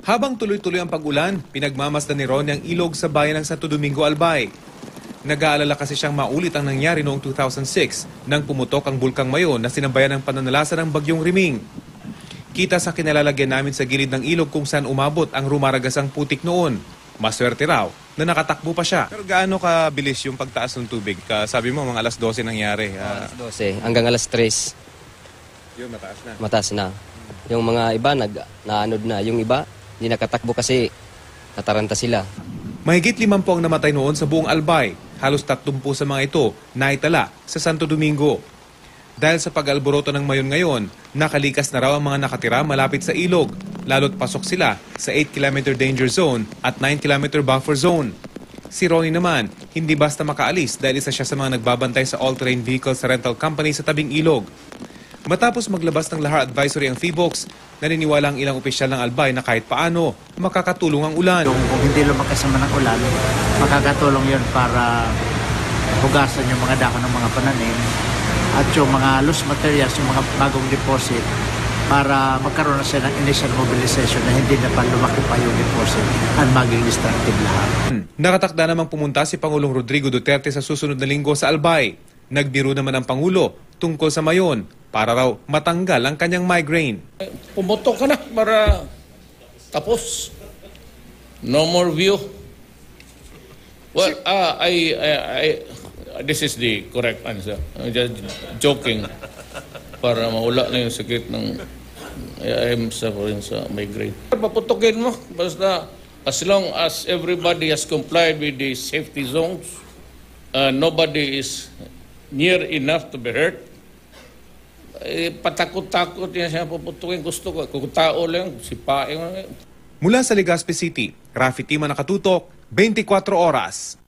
Habang tuloy-tuloy ang pag-ulan, pinagmamasdan ni Ronnie ang ilog sa bayan ng Santo Domingo, Albay. Nag-aalala kasi siyang maulit ang nangyari noong 2006 nang pumutok ang Bulkang Mayon na sinabayan ng pananalasa ng Bagyong Riming. Kita sa kinalalagyan namin sa gilid ng ilog kung saan umabot ang rumaragasang putik noon. Maswerte raw na nakatakbo pa siya. Pero gaano kabilis yung pagtaas ng tubig? Sabi mo mga alas 12 nangyari. Alas 12 hanggang alas 3. Yun, mataas na. Mataas na. Yung mga iba naanod na. Yung iba hindi nakatakbo kasi nataranta sila. Mahigit 50 ang namatay noon sa buong Albay. Halos 30 sa mga ito naitala sa Santo Domingo. Dahil sa pag-alboroto ng Mayon ngayon, nakalikas na raw ang mga nakatira malapit sa ilog. Lalo't pasok sila sa 8-kilometer danger zone at 9-kilometer buffer zone. Si Ronnie naman, hindi basta makaalis dahil isa siya sa mga nagbabantay sa all-terrain vehicle sa rental company sa tabing ilog. Matapos maglabas ng lahar advisory ang PHIVOLCS, naniniwala ang ilang opisyal ng Albay na kahit paano makakatulong ang ulan. Kung hindi lumakas naman ang ulan, makakatulong yun para hugasan yung mga dahon ng mga pananim at yung mga loose materials, yung mga bagong deposit para magkaroon na siya ng initial mobilization na hindi na pa lumaki pa yung deposit at maging destructive lahat. Nakatakda namang pumunta si Pangulong Rodrigo Duterte sa susunod na linggo sa Albay. Nagbiro naman ang Pangulo tungkol sa Mayon para raw matanggal ang kanyang migraine. Pumoto ka na para tapos. No more view. Well, this is the correct answer. I'm just joking para maula na yung sakit ng I'm suffering sa migraine. Paputukin mo basta as long as everybody has complied with the safety zones, nobody is near enough to be hurt. Patakot-takot yan siya puputukin. Gusto ko, kung tao lang, sipain mo. Mula sa Legazpi City, Rafi Tima nakatutok, 24 oras.